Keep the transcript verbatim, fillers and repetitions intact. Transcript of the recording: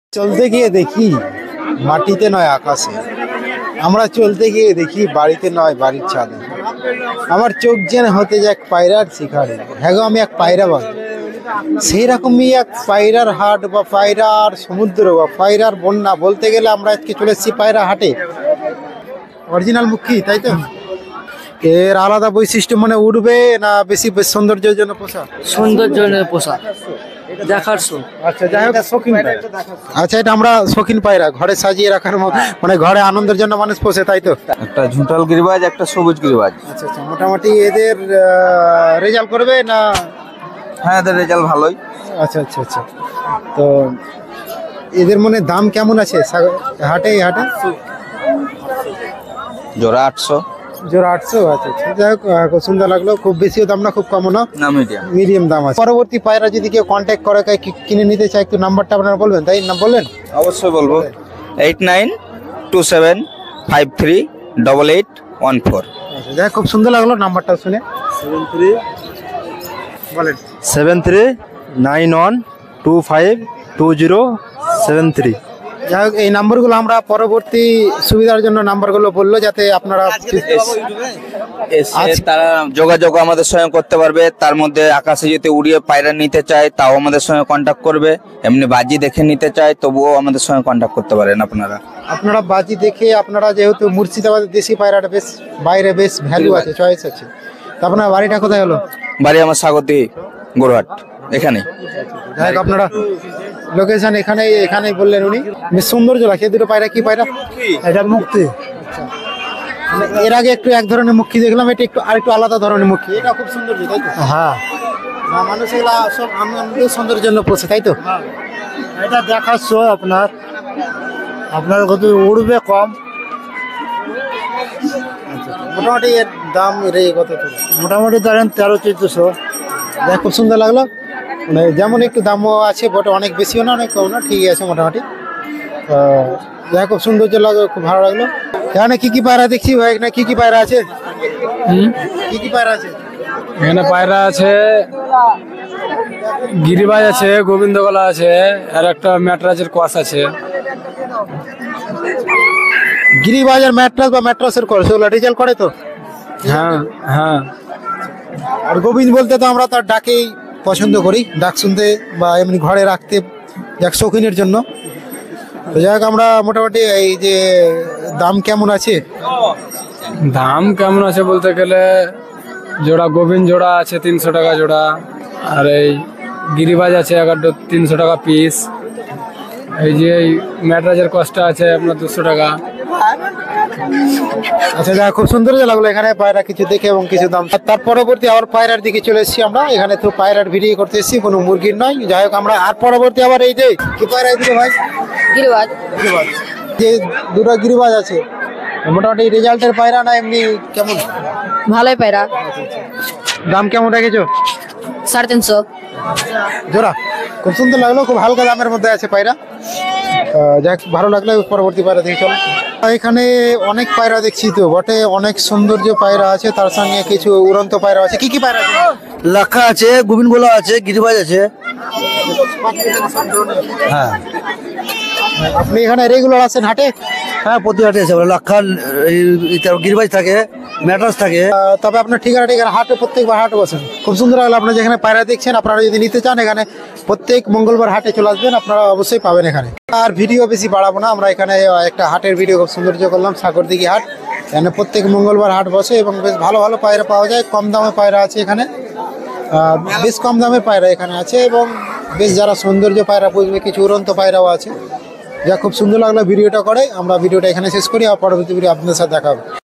চলতে গিয়ে দেখি মাটিতে নয় আকাশে, আমরা চলতে গিয়ে দেখি বাড়িতে নয় বাড়ির ছাদে। আমার চোখ যেন হতে যাক পায়রার শিকারে। হ্যাঁ গো, আমি এক পায়রা বাঘ। সেই রকমই এক পায়রার হাট বা পায়রার সমুদ্র বা পায়রার বন্যা বলতে গেলে আমরা আজকে চলে এসেছি পায়রা হাটে। অরিজিনাল মুখী, তাই তো? এর আলাদা বৈশিষ্ট্য মানে উঠবে না বেশি সৌন্দর্যের জন্য পোষা? সৌন্দর্যের জন্য পোষা, দেখার শো। আচ্ছা, যাই হোক, শৌখিন পায়রা। আচ্ছা, এটা আমরা শৌখিন পায়রা, ঘরে সাজিয়ে রাখার মতো, মানে ঘরে আনন্দের জন্য মানুষ পোষে, তাই তো? একটা ঝুঁটাল গিরিবাজ, একটা সবুজ গিরিবাজ। আচ্ছা আচ্ছা, মোটামুটি এদের রেজাল্ট করবে না? হ্যাঁ, এদের রেজাল্ট ভালোই। আচ্ছা আচ্ছা আচ্ছা, তো এদের মনে দাম কেমন আছে হাটে? এই হাটে জোড়া আটশো। জোড়া আটশো। আচ্ছা আচ্ছা, যাই হোক, খুব সুন্দর লাগলো। খুব বেশিও দাম না, খুব কমও না, না, মিডিয়াম মিডিয়াম দাম আছে। পরবর্তী পায়রা যদি কেউ কন্ট্যাক্ট করে কি- কিনে নিতে চায়, একটু নাম্বারটা আপনারা বলবেন, তাই না? বললেন। অবশ্যই বলবো। Eight nine two seven five three double eight one four. আচ্ছা, যাই হোক, খুব সুন্দর লাগলো নাম্বারটা শুনে। সেভেন থ্রি বলেন seven three nine one two five two zero seven three. যাই হোক, এই নাম্বারগুলো আমরা পরবর্তী সুবিধার জন্য নাম্বারগুলো বললো, যাতে আপনারা এসে তারা যোগাযোগ আমাদের সঙ্গে করতে পারবে। তার মধ্যে আকাশে যদি উড়িয়ে পায়রা নিতে চায় তাও আমাদের সঙ্গে কন্ট্যাক্ট করবে। এমনি বাজি দেখে নিতে চায় তবুও আমাদের সঙ্গে কন্ট্যাক্ট করতে পারেন আপনারা। আপনারা বাজি দেখে, আপনারা যেহেতু মুর্শিদাবাদের দেশি পায়রাটা বেশ বাইরে বেশ ভ্যালু আছে, চয়েস আছে, তা আপনার বাড়িটা কোথায় হলো? বাড়ি আমার স্বাগতি গোরহাট, এখানে। যাই হোক, আপনারা লোকেশন এখানে এখানেই বললেন উনি। বেশ সৌন্দর্য লাগছে। দুটো পায়রা কি পায়রা? এটা মুক্তি। এর আগে একটু এক ধরনের মুখী দেখলাম, এটা একটু আর একটু আলাদা ধরনের মুখী। এটা খুব সৌন্দর্য, তাই তো? হ্যাঁ, না, মানুষ এগুলা সব আনন্দ সৌন্দর্যের জন্য পোষে, তাই তো? এটা দেখার শো। আপনার আপনার কত উড়বে কম। মোটামুটি এর দাম রে কত? মোটামুটি ধরেন তেরো চোদ্দশো। দেখ, খুব সুন্দর লাগলো। মানে যেমন একটু দামও আছে, বটে অনেক বেশিও না, অনেক কম না, ঠিকই আছে মোটামুটি। তো দেখ, খুব সৌন্দর্য লাগলো, খুব ভালো লাগলো। এখানে কি কি পায়রা দেখছি ভাই? না, কি কি পায়রা আছে? কি কি পায়রা আছে এখানে? পায়রা আছে, গিরিবাজ আছে, গোবিন্দগলা আছে, আর একটা ম্যাটরাজের কোয়াস আছে। গিরিবাজার ম্যাট্রাস বা ম্যাট্রাসের করে সেগুলো রেজাল্ট করে তো? হ্যাঁ হ্যাঁ। আর গোবিন্দ বলতে তো আমরা তার ডাকেই পছন্দ করি, ডাক শুনতে বা এমনি ঘরে রাখতে, যাক শৌখিনের জন্য। তো যাই হোক, আমরা মোটামুটি এই যে দাম কেমন আছে? দাম কেমন আছে বলতে গেলে, জোড়া গোবিন্দ জোড়া আছে তিনশো টাকা জোড়া, আর এই গিরিবাজ আছে এগারো তিনশো টাকা পিস। এই যে এই ম্যাটরাজের কস্টটা আছে আপনার দুশো টাকা। আচ্ছা, যা খুব সুন্দর লাগলো এখানে পায়রা কিছু দেখে এবং কিছু দাম। আর তার পরবর্তী আবার পায়রার দিকে চলে এসেছি আমরা। এখানে তো পায়রার ভিডিও করতে এসেছি, কোনো মুরগির নয়। যাই হোক, আমরা আর পরবর্তী আবার এই যে কি পায়রা দিল ভাই? গিরিবাজ। গিরিবাজ। যে দুটো গিরিবাজ আছে, মোটামুটি রেজাল্টের পায়রা না এমনি কেমন? ভালোই পায়রা। দাম কেমন রেখেছো? সাড়ে তিনশো জোড়া। খুব সুন্দর লাগলো, খুব হালকা দামের মধ্যে আছে পায়রা। যাক, ভালো লাগলো। পরবর্তী পায়রা দেখে চলো। এখানে অনেক পায়রা দেখছি তো বটে, অনেক সৌন্দর্য পায়রা আছে, তার সঙ্গে কিছু উড়ন্ত পায়রা আছে। কি কি পায়রা আছে? লাক্ষা আছে, গোবিন্দগোলা আছে, গিরিবাজ আছে। হ্যাঁ, আপনি এখানে রেগুলার আছেন হাটে? হ্যাঁ, প্রতি হাটে আছে। লাক্ষা, গিরিবাজ থাকে, ম্যাট্রাস থাকে। আহ, তবে আপনার ঠিকানা ঠিকানা হাটে প্রত্যেকবার হাটে বসেন। খুব সুন্দর লাগলো। আপনারা যেখানে পায়রা দেখছেন, আপনারা যদি নিতে চান এখানে প্রত্যেক মঙ্গলবার হাটে চলে আসবেন, আপনারা অবশ্যই পাবেন এখানে। আর ভিডিও বেশি বাড়াবো না, আমরা এখানে একটা হাটের ভিডিও খুব সৌন্দর্য করলাম, সাগরদিঘি হাট। এখানে প্রত্যেক মঙ্গলবার হাট বসে এবং বেশ ভালো ভালো পায়রা পাওয়া যায়। কম দামে পায়রা আছে এখানে, আহ, বেশ কম দামে পায়রা এখানে আছে, এবং বেশ যারা সৌন্দর্য পায়রা বুঝবে, কিছু উড়ন্ত পায়রাও আছে। যা খুব সুন্দর লাগলো ভিডিওটা করে। আমরা ভিডিওটা এখানে শেষ করি, আর পরবর্তী ভিডিও আপনাদের সাথে দেখা হবে।